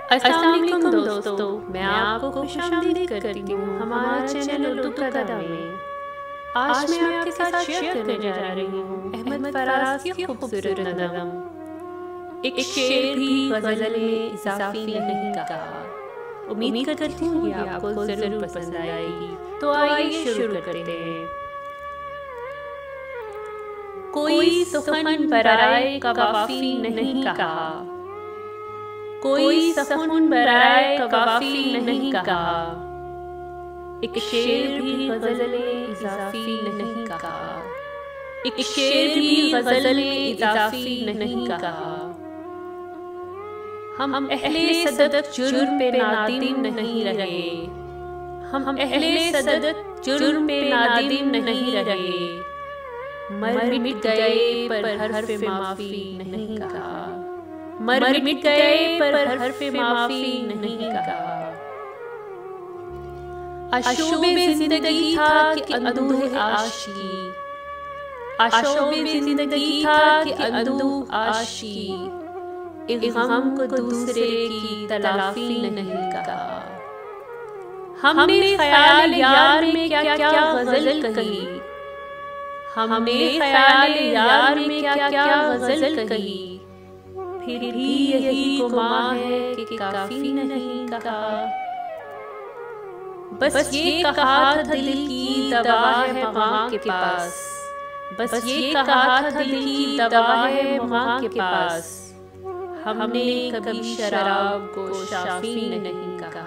अस्सलाम वालेकुम दोस्तों, मैं आपको खुशामदीद करती हूँ हमारा चैनल उर्दू कदा में। आज मैं आपके साथ शेयर करने जा रही हूँ अहमद फराज की खूबसूरत नज़म। एक शेर भी गज़ल में इजाफी नहीं कहा। उम्मीद करती हूँ ये आपको ज़रूर पसंद आएगी। तो आइए शुरू करते हैं। कोई सुखन बराए कवाफी नहीं कहा, कोई सुखन बराए कवाफी नहीं कहा। एक शेर भी गज़ल में इजाफी नहीं कहा, एक शेर भी गज़ल में इजाफी नहीं कहा। हम अहले सदत जुर्म पे नादिम नहीं रहे, हम अहले सदत जुर्म पे नादिम नहीं रहे। मर मिट गए पर हर्फ माफी नहीं कहा, मर मिट गए पर हर्फ माफी नहीं कहा। आशोबे जिंदगी था कि अंदूह आशिकी, आशोबे जिंदगी था कि अंदूह आशिकी। इस गम को दूसरे की तलाफी नहीं कहा। हमने ख्याल यार में क्या क्या गजल कही, हमने ख्याल यार में क्या क्या गजल कही। फिर भी यही गुमा है कि काफी नहीं कहा। बस ये कहा था दिल की दवा है माँ के पास, बस ये कहा था दिल की दवा है माँ के पास। हमने कभी शराब को शाफी नहीं कहा।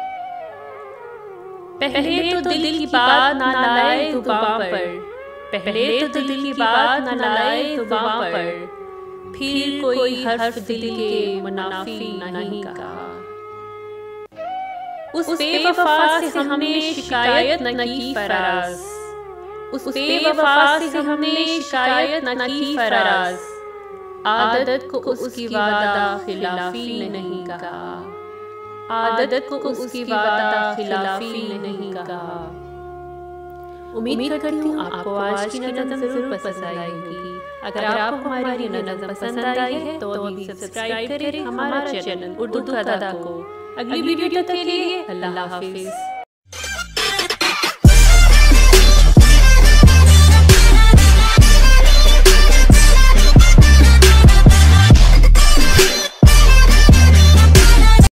पहले तो दिल की बात ना लाए जुबां पर, पहले तो दिल की बात ना लाए जुबां पर। फिर कोई हर्फ दिल के मुनाफी नहीं कहा। उस बेवफा से हमने शिकायत न की फराज, उस बेवफा से हमने शिकायत न की फराज। आदत को उसकी वादा खिलाफी नहीं कहा, आदत को उसकी वादा खिलाफी नहीं कहा। उम्मीद करती हूँ आपको आज की नज़म ज़रूर पसंद आई होगी। अगर आपको हमारी नज़म पसंद आई है तो अभी सब्सक्राइब करें हमारा चैनल उर्दू कदा को। अगली वीडियो तक के लिए अल्लाह हाफिज़।